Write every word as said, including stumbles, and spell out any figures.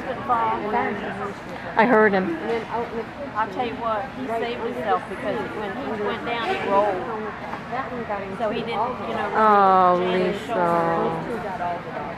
couldn't fall. I heard him. I'll tell you what, he saved himself because when he went down, he rolled. So he didn't, you know, Oh, jam his shoulder. Lisa.